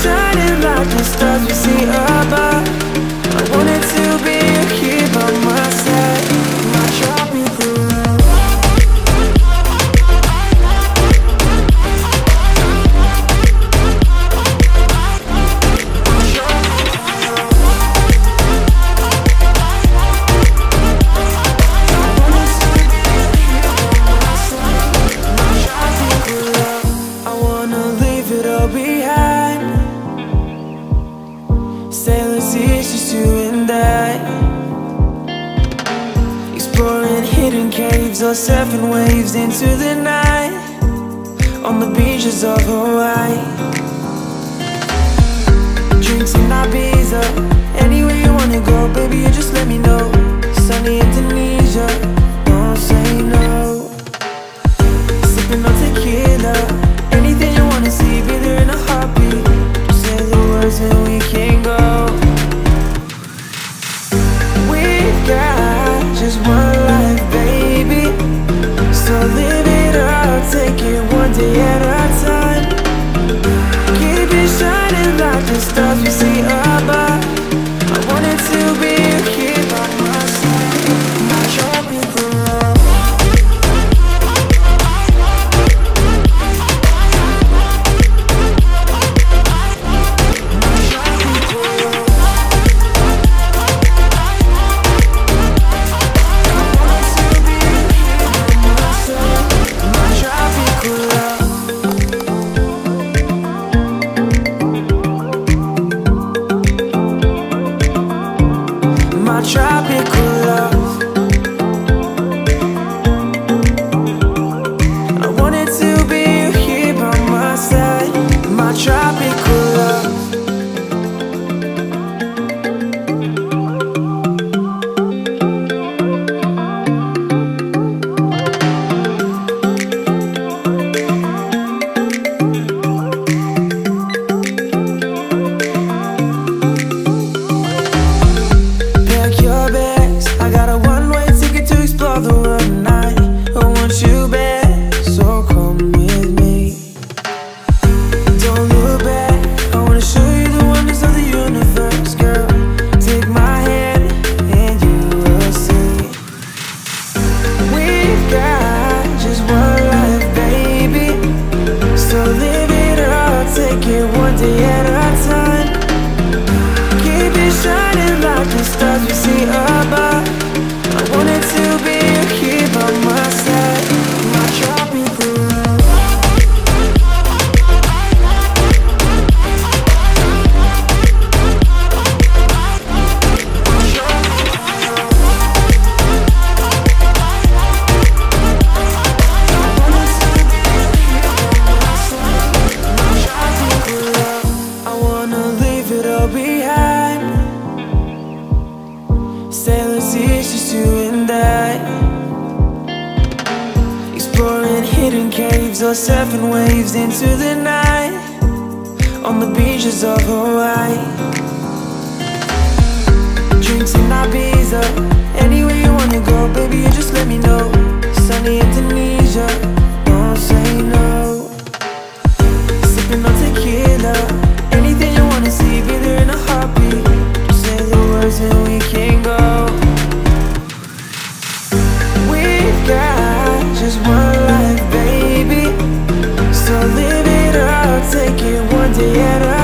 shining like the stars we see above. I wanted to be here by my side, my tropical love. Sailors, it's just you and I, exploring hidden caves or surfing waves into the night on the beaches of Hawaii. Drinks in Ibiza, anywhere you wanna go, baby, you just let me know. Sunny Indonesia, don't say no. Sipping on tequila, anything you wanna see, be there in a heartbeat. Just say the words and we can go. Got just one life, baby, so live it up, take it one day at a time. Keep it shining like the stars we see above. I wanted to be here by my side, my tropical love. Tropical love. I wanted to be here by my side, my tropical love. One day at a time. Keep it shining like the stars we see above. I wanted to be here by my side, my tropical love. Behind sailors, it's just you and I, exploring hidden caves or surfing waves into the night on the beaches of Hawaii. Drinks in Ibiza, anywhere you wanna go, baby, you just let me know. Sunny Indonesia, don't say no. Sipping on tequila, anything you wanna see, be there in a heartbeat. Just say the words and we can go. We've got just one life, baby, so live it up, take it one day at a